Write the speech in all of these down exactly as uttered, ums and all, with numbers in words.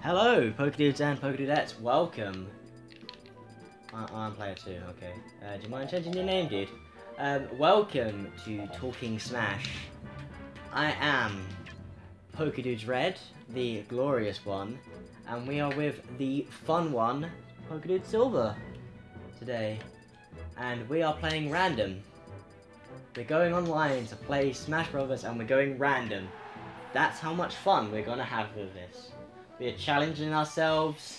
Hello, Pokedudes and Pokedudettes, welcome. I I'm player two, okay. Uh, do you mind changing your name, dude? Um, welcome to Talking Smash. I am Pokedudes Red, the glorious one, and we are with the fun one, Pokedude Silver, today. And we are playing random. We're going online to play Smash Brothers and we're going random. That's how much fun we're gonna have with this. We're challenging ourselves.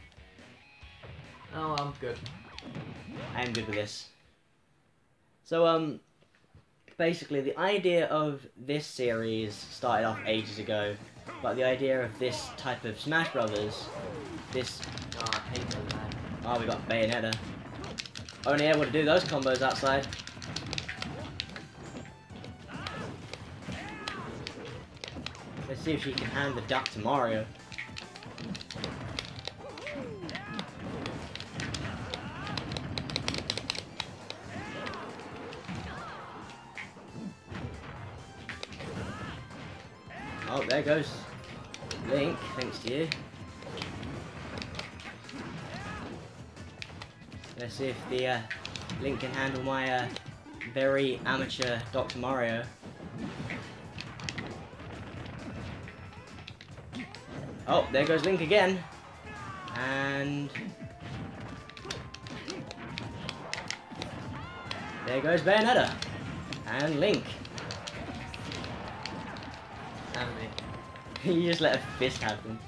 Oh, I'm good. I am good with this. So, um, basically the idea of this series started off ages ago, but the idea of this type of Smash Brothers, this... Oh, I hate them, man. Oh, we got Bayonetta. Only able to do those combos outside. Let's see if she can hand the duck to Mario. Oh, there goes Link, thanks to you. Let's see if the uh, Link can handle my uh, very amateur Doctor Mario. Oh, there goes Link again. And... there goes Bayonetta. And Link. And me. You just let a fist happen.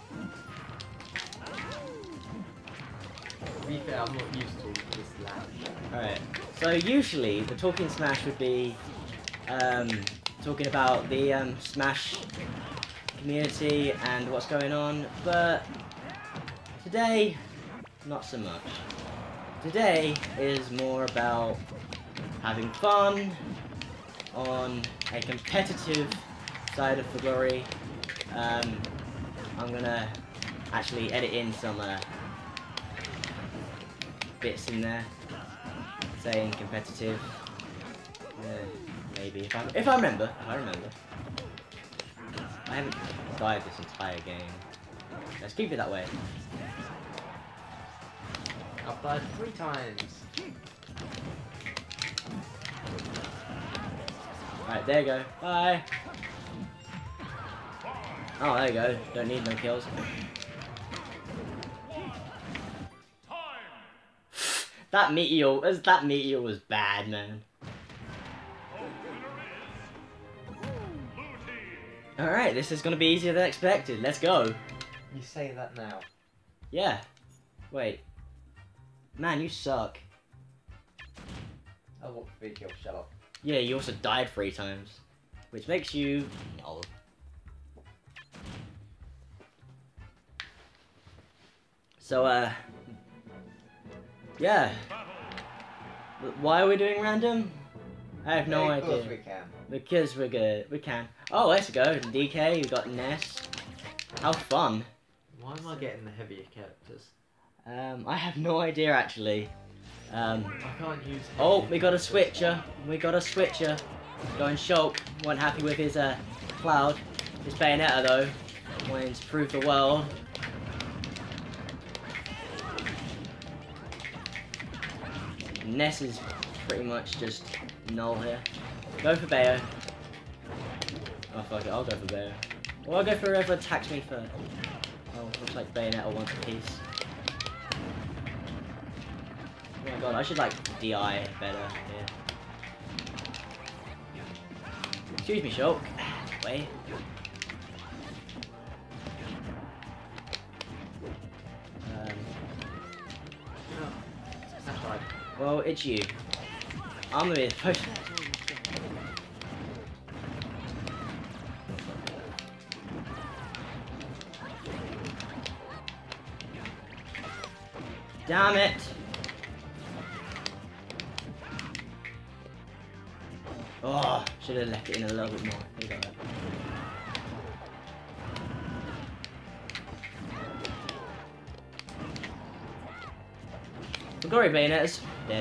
To be fair, I'm not used to this lounge. Alright, so usually the Talking Smash would be um, talking about the um, Smash community and what's going on, but today, not so much. Today is more about having fun on a competitive side of the glory. Um, I'm gonna actually edit in some uh, bits in there saying competitive. Uh, maybe if I if I remember, if I remember. I haven't died this entire game. Let's keep it that way. I've died three times. Alright, there you go. Bye. Oh, there you go. Don't need no kills. That meteor, that meteor was bad, man. Alright, this is gonna be easier than expected. Let's go. You say that now. Yeah. Wait. Man, you suck. Oh, what video? Shut up. Yeah, you also died three times. Which makes you... null. So, uh... yeah. Why are we doing random? I have no Of course idea. we can. Because we're good. We can. Oh, let's go. D K, we got Ness. How fun. Why am I getting the heavier characters? Um, I have no idea actually. Um, I can't use. oh, we got a switcher. We got a switcher. Going Shulk. Wasn't happy with his uh, Cloud. His Bayonetta though. Wanting to prove the world. Ness is pretty much just null here. Go for Bayo. Oh fuck it, I'll go for Bayo. Or I'll go for whoever attacks me first. Oh, looks like Bayonetta wants a piece. Oh my god, I should like D I better here. Excuse me, Shulk. Wait. Um, No. That's right. well, it's you. I'm the post. Damn it! Oh, should have left it in a little bit more. There you go. The Glory Bayonettas, dead.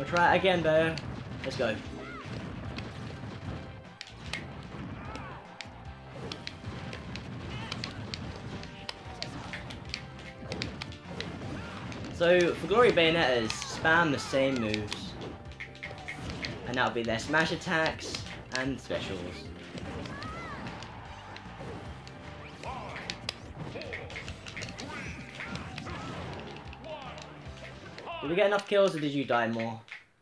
We'll try it again, though. Let's go. So, for Glory Bayonettas, spam the same moves. And that'll be their smash attacks and specials. Did we get enough kills or did you die more?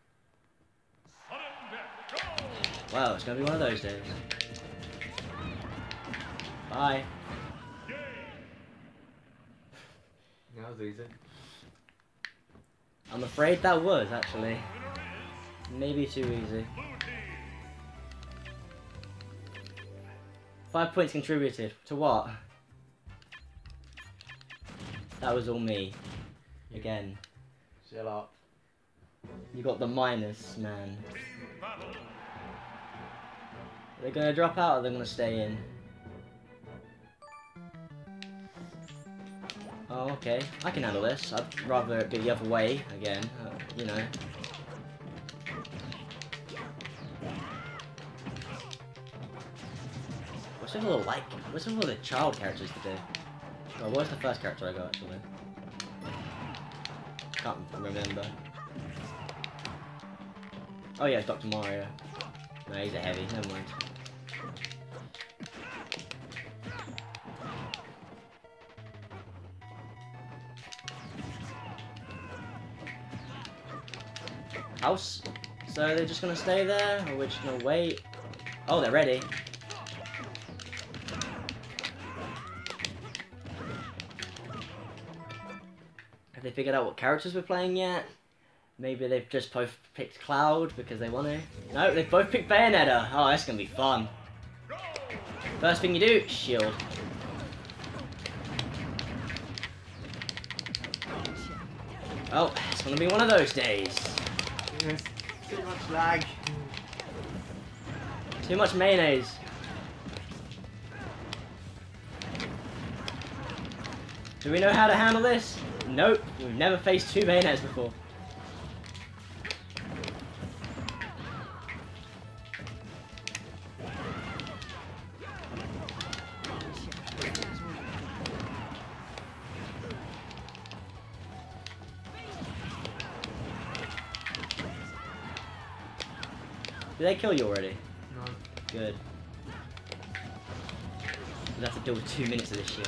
Well, it's gonna be one of those days. Bye. That was easy. I'm afraid that was, actually. Maybe too easy. Five points contributed. To what? That was all me. Again. Shut up. You got the minus, man. Are they gonna drop out or are they gonna stay in? Oh, okay. I can handle this. I'd rather it be the other way, again. Uh, you know. What's with all the, like, what's with all the child characters to do? Oh, what was the first character I got, actually? Can't remember. Oh yeah, Doctor Mario. No, he's a heavy, never mind. House? So they're just gonna stay there, or we're just gonna wait? Oh, they're ready. Have they figured out what characters we're playing yet? Maybe they've just both picked Cloud because they want to. No, they've both picked Bayonetta. Oh, that's gonna be fun. First thing you do, shield. Oh, it's gonna be one of those days. Yes. Too much lag. Too much mayonnaise. Do we know how to handle this? Nope, we've never faced two Bayonettas before. Did they kill you already? No. Good. We'll have to deal with two minutes of this shit.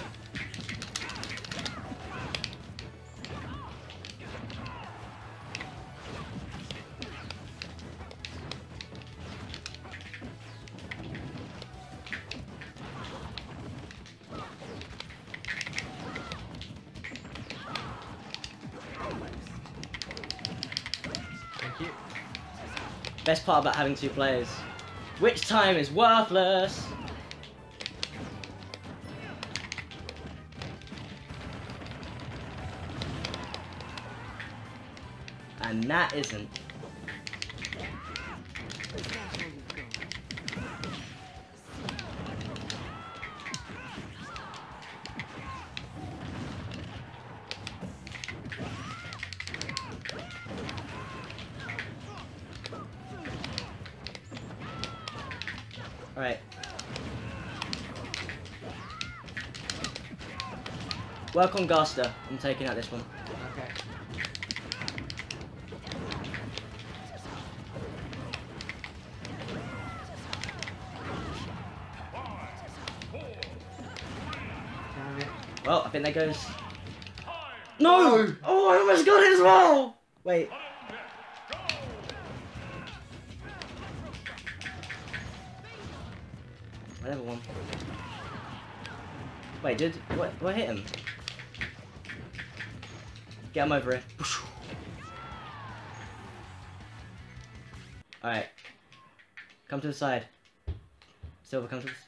Thank you. Best part about having two players. Which time is worthless? And that isn't. Alright. Work on Gaster. I'm taking out this one. Okay. Damn it. Well, I think that goes. No! Oh, I almost got it as well! Wait. Whatever one. Wait, did what? What hit him? Get him over here. All right. Come to the side. Silver, come to this.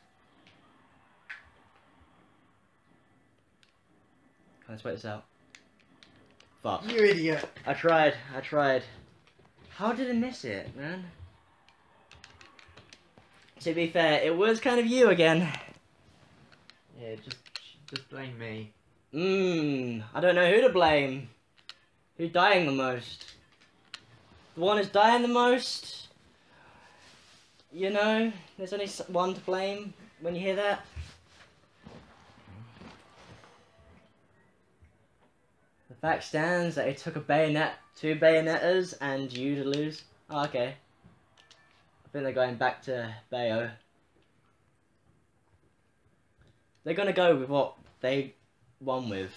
Let's wait this out. Fuck. You idiot. I tried. I tried. How did I miss it, man? To be fair, it was kind of you again. Yeah, just just blame me. Mmm, I don't know who to blame. Who's dying the most? the one who's dying the most. You know, there's only s- one to blame when you hear that. The fact stands that it took a bayonet, two bayonettas, and you to lose. Oh, okay. I think they're going back to Bayo. They're gonna go with what they won with.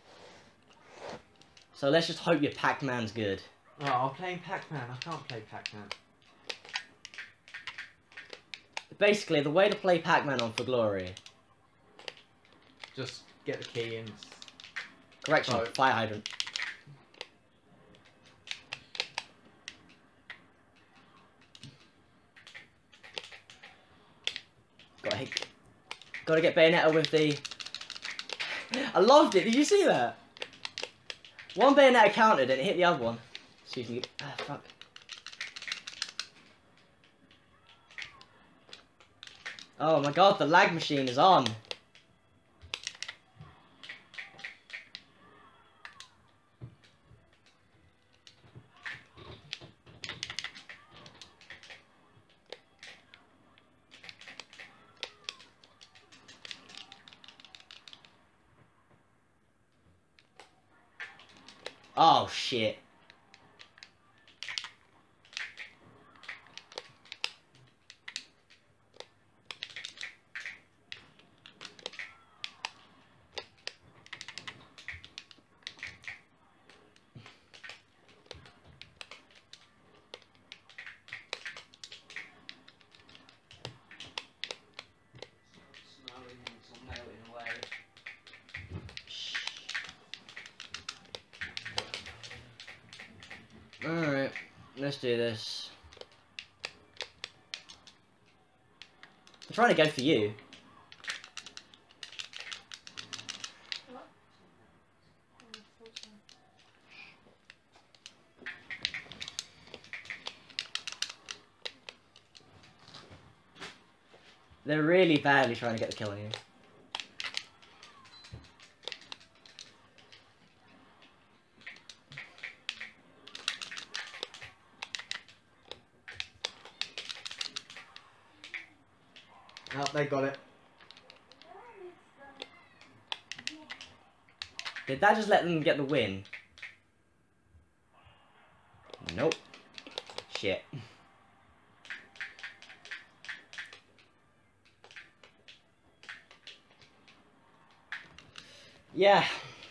So let's just hope your Pac-Man's good. Oh, I'm playing Pac-Man. I can't play Pac-Man. Basically, the way to play Pac-Man on For Glory. Just get the key and... Correction, Oh. fire hydrant. Gotta hit. Gotta get Bayonetta with the... I loved it, did you see that? One Bayonetta countered and it hit the other one. Excuse me. Ah, fuck. Oh my god, the lag machine is on. Oh shit. Alright, let's do this. I'm trying to go for you. They're really badly trying to get the kill on you. Oh, they got it. Did that just let them get the win? Nope. Shit. Yeah.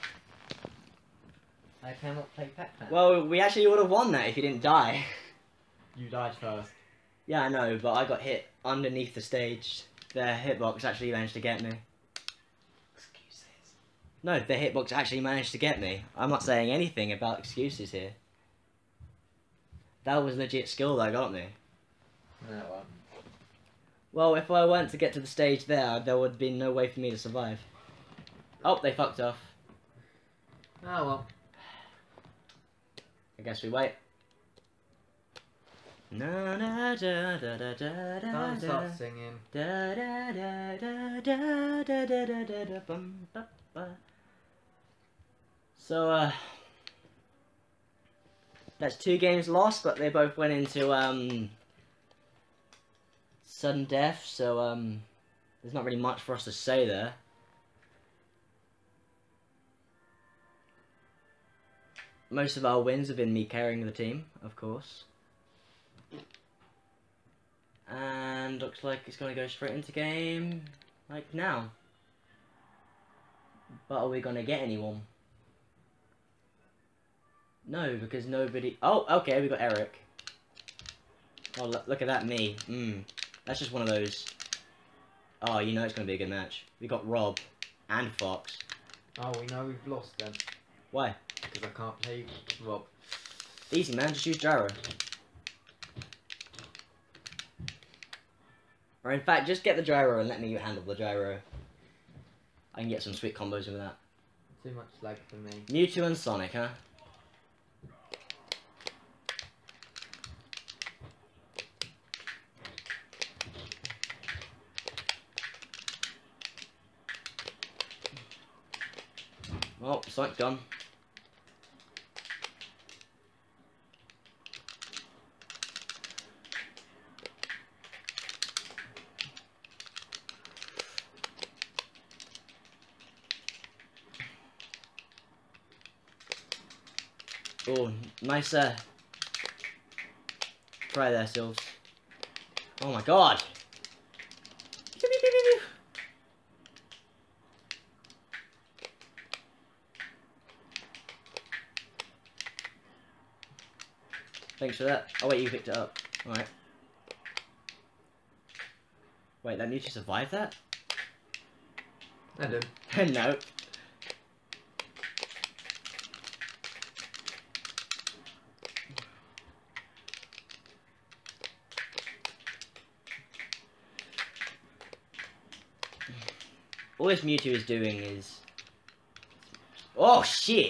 I cannot play Pac-Man. Well, we actually would have won that if you didn't die. You died first. Yeah, I know, but I got hit underneath the stage. Their hitbox actually managed to get me. Excuses. No, their hitbox actually managed to get me. I'm not saying anything about excuses here. That was legit skill that got me. No, well. Well, if I weren't to get to the stage there, there would be no way for me to survive. Oh, they fucked off. Oh well. I guess we wait. Na da da da da da da. Don't start singing. Da da da da da da da da da da bum ba ba. So uh, that's two games lost, but they both went into um sudden death. So um, there's not really much for us to say there. Most of our wins have been me carrying the team, of course. And looks like it's going to go straight into game, like now. But are we going to get anyone? No, because nobody... Oh, okay, we got Eric. Oh, look, look at that, me. Mm, that's just one of those... Oh, you know it's going to be a good match. We got Rob and Fox. Oh, we know we've lost then. Why? Because I can't play Rob. Easy, man, just use Gyro. Or in fact, just get the Gyro and let me handle the Gyro. I can get some sweet combos with that. Too much lag for me. Mewtwo and Sonic, huh? Oh, Sonic's gone. Oh, nice uh, try there, Sills. Oh my god! Pew, pew, pew, pew, pew. Thanks for that. Oh wait, you picked it up. Alright. Wait, that Mewtwo survived that? I did. No. All this Mewtwo is doing is... Oh shit!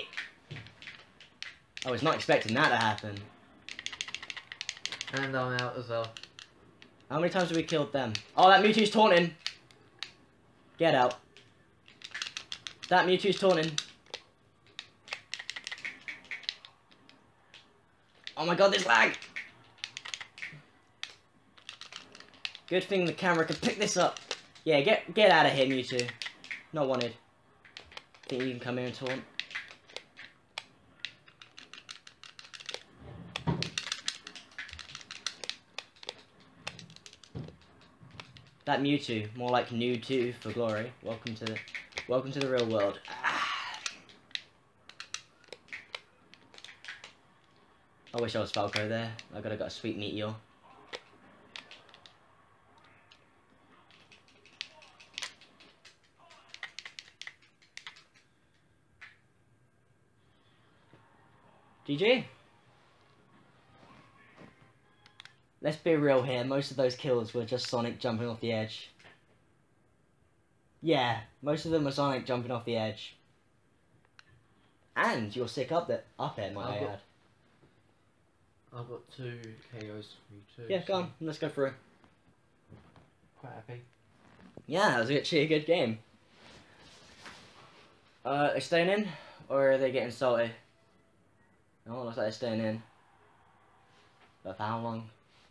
I was not expecting that to happen. And I'm out as well. How many times have we killed them? Oh, that Mewtwo's taunting! Get out. That Mewtwo's taunting. Oh my god, this lag! Good thing the camera can pick this up. Yeah, get get out of here, Mewtwo. Not wanted. Think you can come here and taunt? That Mewtwo, more like new two for glory. Welcome to the, welcome to the real world. Ah. I wish I was Falco there. I could have got a sweet meteor. G G. Let's be real here, most of those kills were just Sonic jumping off the edge. Yeah, most of them were Sonic jumping off the edge. And you're sick up that up air, might I add. I've got two K Os for you too. Yeah, go on, let's go through. Quite happy. Yeah, that was actually a good game. Uh, are they staying in? Or are they getting salty? Oh, looks like they're staying in. But for how long?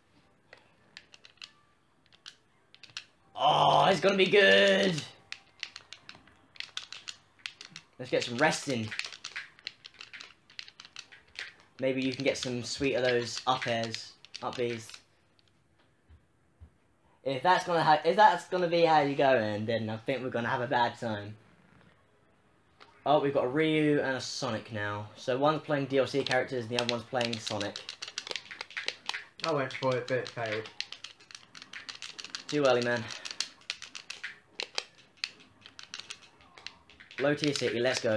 Oh, it's gonna be good! Let's get some rest in. Maybe you can get some sweet of those up airs, up Bs. If that's gonna ha if that's gonna be how you going, then I think we're gonna have a bad time. Oh, we've got a Ryu and a Sonic now. So one's playing D L C characters and the other one's playing Sonic. I went for it, but it failed. Too early, man. Low tier city, let's go.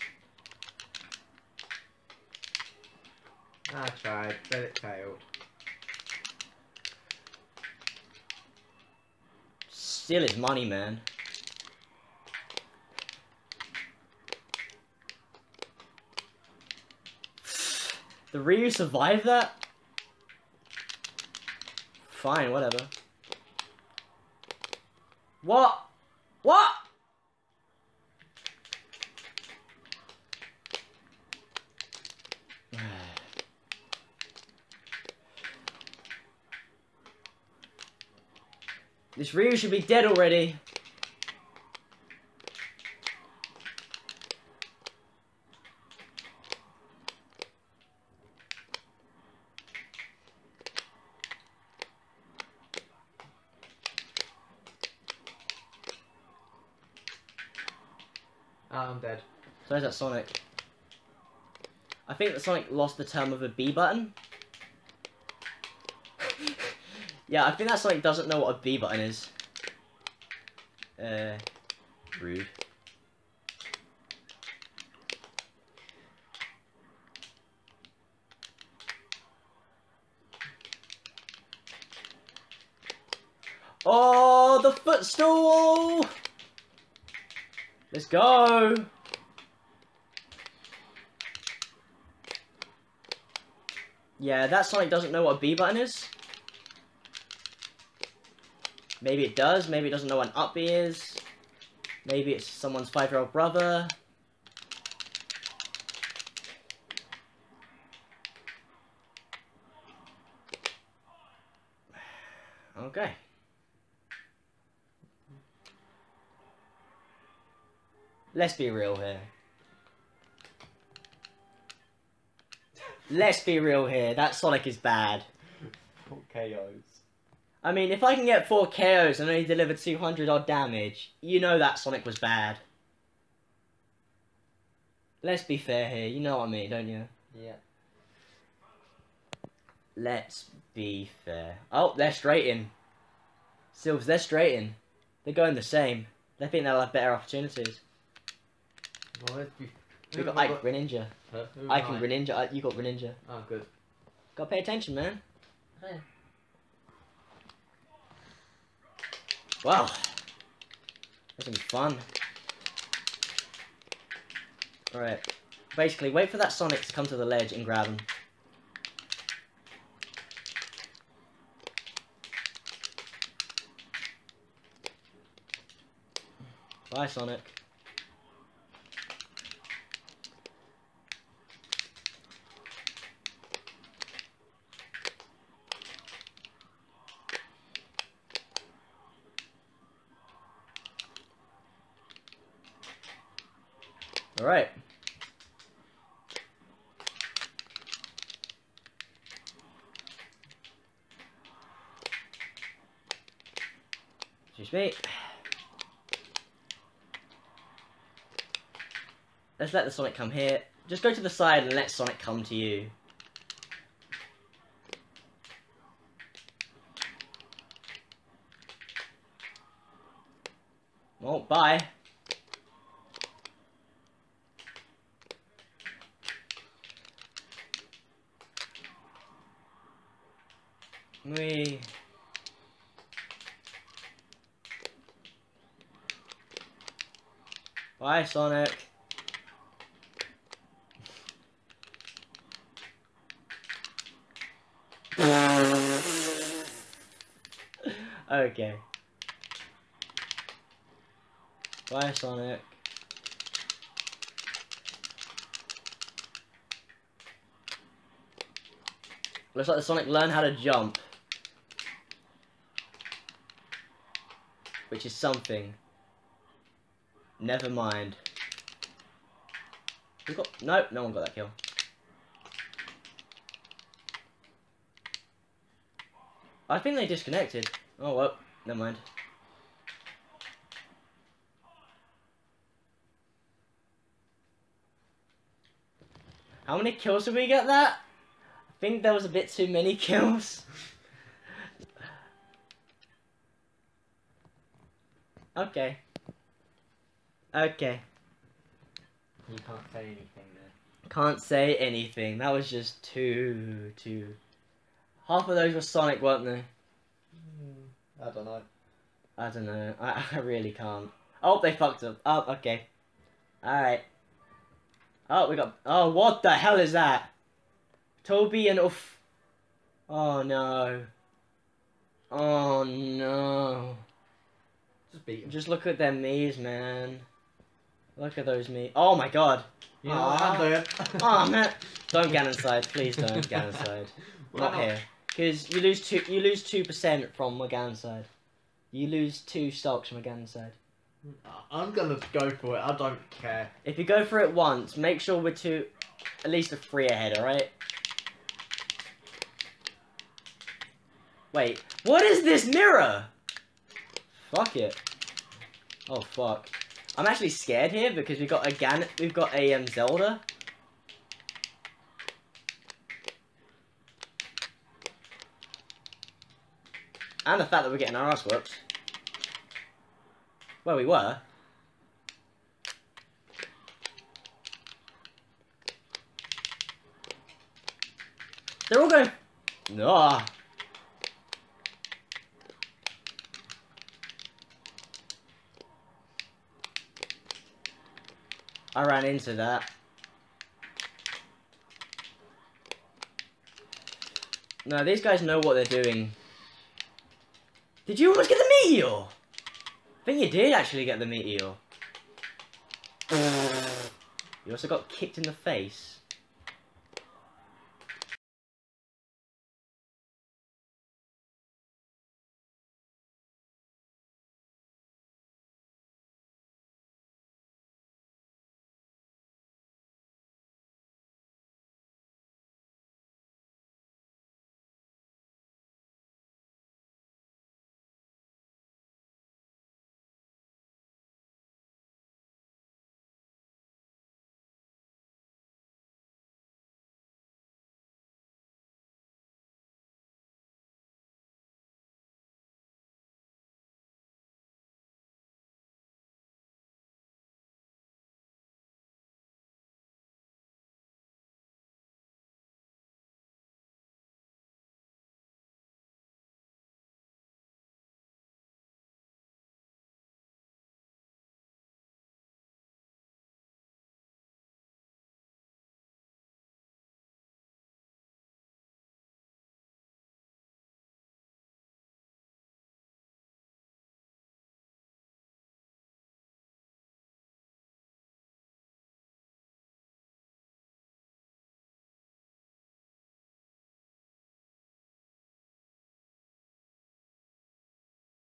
I tried, but it failed. Still is money, man. The Ryu survived that? Fine, whatever. What? What? This Ryu should be dead already. Oh, I'm dead. So is that Sonic. I think that Sonic lost the term of a B button. Yeah, I think that Sonic doesn't know what a B button is. Uh, rude. Oh, the footstool! Let's go! Yeah, that Sonic doesn't know what a B button is. Maybe it does, maybe it doesn't know what an up B is. Maybe it's someone's five-year-old brother. Okay. Let's be real here. Let's be real here. That Sonic is bad. Four K Os. I mean, if I can get four K Os and only deliver two hundred odd damage, you know that Sonic was bad. Let's be fair here. You know what I mean, don't you? Yeah. Let's be fair. Oh, they're straight in. Silves, they're straight in. They're going the same. They think they'll have better opportunities. Well, let's be... We got Ike Greninja. Huh? Who Ike am and Greninja. I- You got Greninja. Oh, good. Gotta pay attention, man. Hey. Wow. That's gonna be fun. Alright. Basically, wait for that Sonic to come to the ledge and grab him. Bye, Sonic. All right. Excuse me. Let's let the Sonic come here. Just go to the side and let Sonic come to you. Well, bye. We... Bye, Sonic. Okay. Bye, Sonic. Looks like the Sonic learned how to jump. Which is something. Never mind. We got... Nope, no one got that kill. I think they disconnected. Oh, well, never mind. How many kills did we get that? I think there was a bit too many kills. Okay. Okay. You can't say anything there. Can't say anything. That was just too, too... Half of those were Sonic, weren't they? I don't know. I don't know. I, I really can't. Oh, they fucked up. Oh, okay. Alright. Oh, we got... Oh, what the hell is that? Toby and Uff. Oh, no. Oh, no. Just beat him. Just look at their Mii's, man. Look at those Mii. Oh, my God. You know what I'm doing? Oh, man. Don't Ganonside. Please don't Ganonside. Not not? here. Because you lose two you lose two percent from a Ganonside. You lose two stocks from a Ganonside. I'm gonna go for it, I don't care. If you go for it once, make sure we're two at least a three ahead, alright? Wait, what is this mirror? Fuck it. Oh fuck. I'm actually scared here because we've got a Gan we've got a um, Zelda. And the fact that we're getting our ass whooped. Well, we were. They're all going... No. I ran into that. No, these guys know what they're doing. Did you almost get the meteor? I think you did actually get the meteor. You also got kicked in the face.